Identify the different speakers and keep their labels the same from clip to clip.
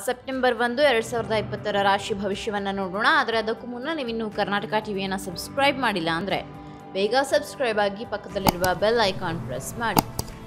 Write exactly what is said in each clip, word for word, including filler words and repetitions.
Speaker 1: September ಒಂದು ಎರಡು ಸಾವಿರದ ಇಪ್ಪತ್ತರ ರಾಶಿ ಭವಿಷ್ಯವನ್ನು ನೋಡೋಣ. ಆದರೆ ಅದಕ್ಕೂ ಮುನ್ನ ನೀವಿನ್ನೂ ಕರ್ನಾಟಕ ಟಿವಿಯನ್ನು ಸಬ್ಸ್ಕ್ರೈಬ್ ಮಾಡಿಲ್ಲ ಅಂದರೆ ಬೇಗ ಸಬ್ಸ್ಕ್ರೈಬ್ ಆಗಿ ಪಕ್ಕದಲ್ಲಿರುವ ಬೆಲ್ ಐಕಾನ್ ಪ್ರೆಸ್ ಮಾಡಿ.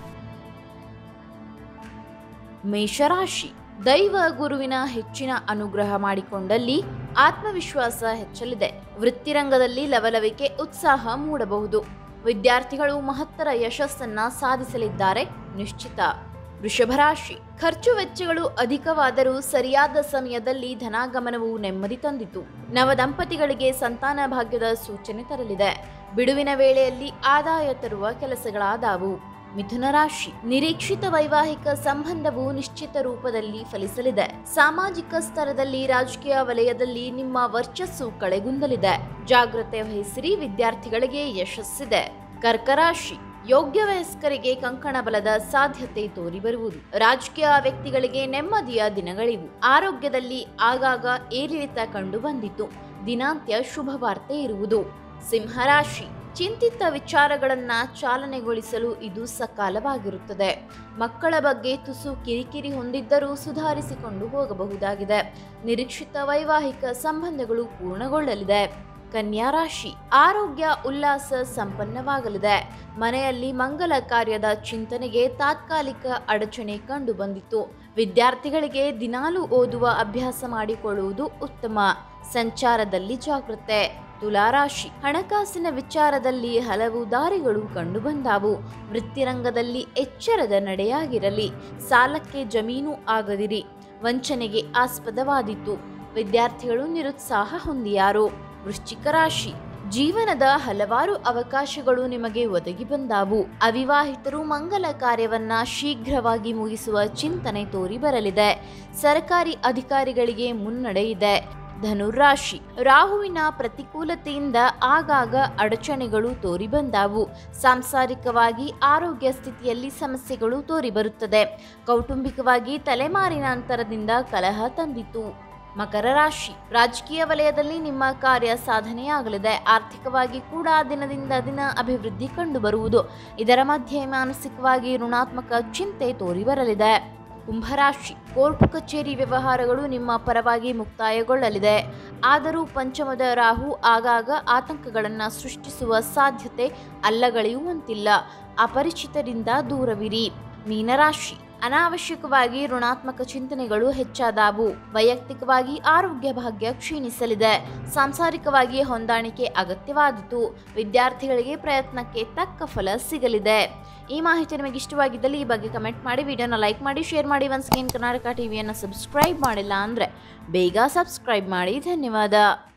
Speaker 1: ಮೇಷರಾಶಿ, ದೈವ ಗುರುವಿನ ಹೆಚ್ಚಿನ ಅನುಗ್ರಹ ಮಾಡಿಕೊಂಡಲ್ಲಿ ಆತ್ಮವಿಶ್ವಾಸ ಹೆಚ್ಚಲಿದೆ. ವೃತ್ತಿರಂಗದಲ್ಲಿ ಲವಲವಿಕೆ, ಉತ್ಸಾಹ ಮೂಡಬಹುದು. ವಿದ್ಯಾರ್ಥಿಗಳು ಮಹತ್ತರ ಯಶಸ್ಸನ್ನ ಸಾಧಿಸಲಿದ್ದಾರೆ ನಿಶ್ಚಿತ. ವೃಷಭರಾಶಿ, ಖರ್ಚು ವೆಚ್ಚಗಳು ಅಧಿಕವಾದರೂ ಸರಿಯಾದ ಸಮಯದಲ್ಲಿ ಧನಾಗಮನವು ನೆಮ್ಮದಿ ತಂದಿತು. ನವದಂಪತಿಗಳಿಗೆ ಸಂತಾನ ಭಾಗ್ಯದ ಸೂಚನೆ ತರಲಿದೆ. ಬಿಡುವಿನ ವೇಳೆಯಲ್ಲಿ ಆದಾಯ ತರುವ ಕೆಲಸಗಳಾದವು. ಮಿಥುನ ರಾಶಿ, ನಿರೀಕ್ಷಿತ ವೈವಾಹಿಕ ಸಂಬಂಧವು ನಿಶ್ಚಿತ ರೂಪದಲ್ಲಿ ಫಲಿಸಲಿದೆ. ಸಾಮಾಜಿಕ ಸ್ತರದಲ್ಲಿ, ರಾಜಕೀಯ ವಲಯದಲ್ಲಿ ನಿಮ್ಮ ವರ್ಚಸ್ಸು ಕಳೆಗುಂದಲಿದೆ. ಜಾಗ್ರತೆ ವಹಿಸಿರಿ, ವಿದ್ಯಾರ್ಥಿಗಳಿಗೆ ಯಶಸ್ಸಿದೆ. ಕರ್ಕರಾಶಿ, ಯೋಗ್ಯ ವಯಸ್ಕರಿಗೆ ಕಂಕಣ ಬಲದ ಸಾಧ್ಯತೆ ತೋರಿಬರುವುದು. ರಾಜಕೀಯ ವ್ಯಕ್ತಿಗಳಿಗೆ ನೆಮ್ಮದಿಯ ದಿನಗಳಿವು. ಆರೋಗ್ಯದಲ್ಲಿ ಆಗಾಗ ಏರಿಳಿತ ಕಂಡು ಬಂದಿತು. ದಿನಾಂತ್ಯ ಶುಭ ವಾರ್ತೆ ಇರುವುದು. ಸಿಂಹರಾಶಿ, ಚಿಂತಿತ ವಿಚಾರಗಳನ್ನ ಚಾಲನೆಗೊಳಿಸಲು ಇದು ಸಕಾಲವಾಗಿರುತ್ತದೆ. ಮಕ್ಕಳ ಬಗ್ಗೆ ತುಸು ಕಿರಿಕಿರಿ ಹೊಂದಿದ್ದರೂ ಸುಧಾರಿಸಿಕೊಂಡು ಹೋಗಬಹುದಾಗಿದೆ. ನಿರೀಕ್ಷಿತ ವೈವಾಹಿಕ ಸಂಬಂಧಗಳು ಪೂರ್ಣಗೊಳ್ಳಲಿದೆ. ಕನ್ಯಾ ರಾಶಿ, ಆರೋಗ್ಯ ಉಲ್ಲಾಸ ಸಂಪನ್ನವಾಗಲಿದೆ. ಮನೆಯಲ್ಲಿ ಮಂಗಲ ಕಾರ್ಯದ ಚಿಂತನೆಗೆ ತಾತ್ಕಾಲಿಕ ಅಡಚಣೆ ಕಂಡು ಬಂದಿತ್ತು. ವಿದ್ಯಾರ್ಥಿಗಳಿಗೆ ದಿನಾಲೂ ಓದುವ ಅಭ್ಯಾಸ ಮಾಡಿಕೊಳ್ಳುವುದು ಉತ್ತಮ. ಸಂಚಾರದಲ್ಲಿ ಜಾಗೃತೆ. ತುಲಾರಾಶಿ, ಹಣಕಾಸಿನ ವಿಚಾರದಲ್ಲಿ ಹಲವು ದಾರಿಗಳು ಕಂಡುಬಂದಾವು. ವೃತ್ತಿರಂಗದಲ್ಲಿ ಎಚ್ಚರದ ನಡೆಯಾಗಿರಲಿ. ಸಾಲಕ್ಕೆ ಜಮೀನು ಆಗದಿರಿ. ವಂಚನೆಗೆ ಆಸ್ಪದವಾದೀತು. ವಿದ್ಯಾರ್ಥಿಗಳು ನಿರುತ್ಸಾಹ ಹೊಂದಿಯಾರು. ವೃಶ್ಚಿಕ ರಾಶಿ, ಜೀವನದ ಹಲವಾರು ಅವಕಾಶಗಳು ನಿಮಗೆ ಒದಗಿ ಬಂದಾವು. ಅವಿವಾಹಿತರು ಮಂಗಲ ಕಾರ್ಯವನ್ನ ಶೀಘ್ರವಾಗಿ ಮುಗಿಸುವ ಚಿಂತನೆ ತೋರಿ ಬರಲಿದೆ. ಸರ್ಕಾರಿ ಅಧಿಕಾರಿಗಳಿಗೆ ಮುನ್ನಡೆ ಇದೆ. ಧನುರಾಶಿ, ರಾಹುವಿನ ಪ್ರತಿಕೂಲತೆಯಿಂದ ಆಗಾಗ ಅಡಚಣೆಗಳು ತೋರಿ ಬಂದಾವು. ಸಾಂಸಾರಿಕವಾಗಿ ಆರೋಗ್ಯ ಸ್ಥಿತಿಯಲ್ಲಿ ಸಮಸ್ಯೆಗಳು ತೋರಿಬರುತ್ತದೆ. ಕೌಟುಂಬಿಕವಾಗಿ ತಲೆಮಾರಿನ ಅಂತರದಿಂದ ಕಲಹ ತಂದಿತು. ಮಕರ ರಾಶಿ, ರಾಜಕೀಯ ವಲಯದಲ್ಲಿ ನಿಮ್ಮ ಕಾರ್ಯ ಸಾಧನೆಯಾಗಲಿದೆ. ಆರ್ಥಿಕವಾಗಿ ಕೂಡ ದಿನದಿಂದ ದಿನ ಅಭಿವೃದ್ಧಿ ಕಂಡು ಬರುವುದು. ಇದರ ಮಧ್ಯೆ ಮಾನಸಿಕವಾಗಿ ಋಣಾತ್ಮಕ ಚಿಂತೆ ತೋರಿ ಬರಲಿದೆ. ಕುಂಭರಾಶಿ, ಕೋರ್ಟ್ ಕಚೇರಿ ವ್ಯವಹಾರಗಳು ನಿಮ್ಮ ಪರವಾಗಿ ಮುಕ್ತಾಯಗೊಳ್ಳಲಿದೆ. ಆದರೂ ಪಂಚಮದ ರಾಹು ಆಗಾಗ ಆತಂಕಗಳನ್ನು ಸೃಷ್ಟಿಸುವ ಸಾಧ್ಯತೆ ಅಲ್ಲಗಳೆಯುವಂತಿಲ್ಲ. ಅಪರಿಚಿತರಿಂದ ದೂರವಿರಿ. ಮೀನರಾಶಿ, ಅನಾವಶ್ಯಕವಾಗಿ ಋಣಾತ್ಮಕ ಚಿಂತನೆಗಳು ಹೆಚ್ಚಾದವು. ವೈಯಕ್ತಿಕವಾಗಿ ಆರೋಗ್ಯ ಭಾಗ್ಯ ಕ್ಷೀಣಿಸಲಿದೆ. ಸಾಂಸಾರಿಕವಾಗಿ ಹೊಂದಾಣಿಕೆ ಅಗತ್ಯವಾದಿತು. ವಿದ್ಯಾರ್ಥಿಗಳಿಗೆ ಪ್ರಯತ್ನಕ್ಕೆ ತಕ್ಕ ಫಲ ಸಿಗಲಿದೆ. ಈ ಮಾಹಿತಿ ನಿಮಗೆ ಇಷ್ಟವಾಗಿದ್ದಲ್ಲಿ ಈ ಬಗ್ಗೆ ಕಮೆಂಟ್ ಮಾಡಿ, ವಿಡಿಯೋನ ಲೈಕ್ ಮಾಡಿ, ಶೇರ್ ಮಾಡಿ. ಒನ್ಸ್ ಅಗೇನ್ ಕರ್ನಾಟಕ ಟಿವಿಯನ್ನು ಸಬ್ಸ್ಕ್ರೈಬ್ ಮಾಡಿಲ್ಲ ಅಂದರೆ ಬೇಗ ಸಬ್ಸ್ಕ್ರೈಬ್ ಮಾಡಿ. ಧನ್ಯವಾದ.